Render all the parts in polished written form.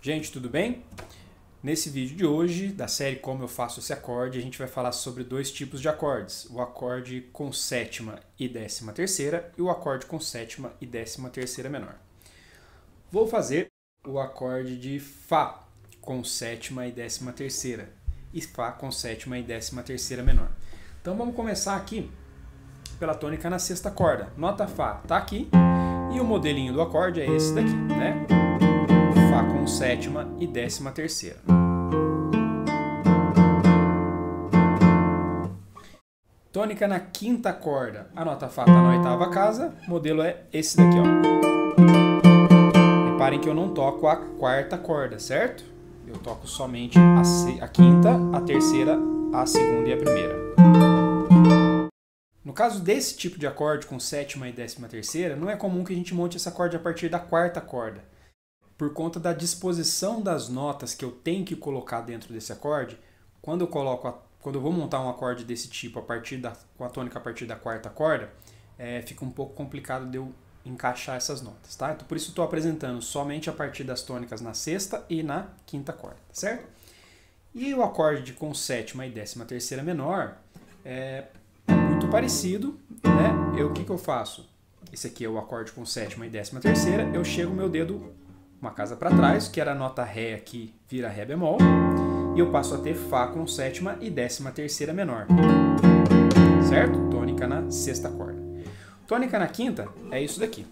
Gente, tudo bem? Nesse vídeo de hoje, da série Como Eu Faço Esse Acorde, a gente vai falar sobre dois tipos de acordes. O acorde com sétima e décima terceira e o acorde com sétima e décima terceira menor. Vou fazer o acorde de Fá com sétima e décima terceira e Fá com sétima e décima terceira menor. Então vamos começar aqui pela tônica na sexta corda. Nota Fá está aqui e o modelinho do acorde é esse daqui, né? Fá com sétima e décima terceira. Tônica na quinta corda. A nota Fá está na oitava casa, o modelo é esse daqui, ó. Reparem que eu não toco a quarta corda, certo? Eu toco somente a quinta, a terceira, a segunda e a primeira. No caso desse tipo de acorde com sétima e décima terceira, não é comum que a gente monte esse acorde a partir da quarta corda. Por conta da disposição das notas que eu tenho que colocar dentro desse acorde, quando eu vou montar um acorde desse tipo com a tônica a partir da quarta corda, fica um pouco complicado de eu encaixar essas notas, tá? Então por isso estou apresentando somente a partir das tônicas na sexta e na quinta corda, certo? E o acorde com sétima e décima terceira menor é muito parecido, né? O que eu faço? Esse aqui é o acorde com sétima e décima terceira, eu chego o meu dedo uma casa para trás, que era a nota Ré aqui, vira Ré bemol, e eu passo a ter Fá com sétima e décima terceira menor, certo? Tônica na sexta corda. Tônica na quinta é isso daqui.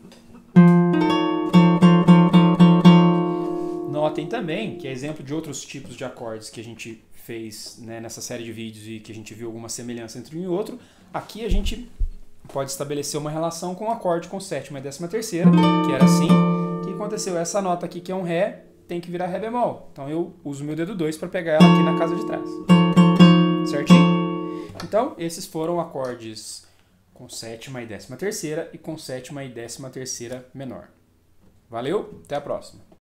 Notem também que é exemplo de outros tipos de acordes que a gente fez, né, nessa série de vídeos e que a gente viu alguma semelhança entre um e outro. Aqui a gente pode estabelecer uma relação com o acorde com sétima e décima terceira, que era assim. O que aconteceu? Essa nota aqui, que é um Ré, tem que virar Ré bemol. Então eu uso meu dedo 2 para pegar ela aqui na casa de trás. Certinho? Então, esses foram acordes com sétima e décima terceira e com sétima e décima terceira menor. Valeu, até a próxima.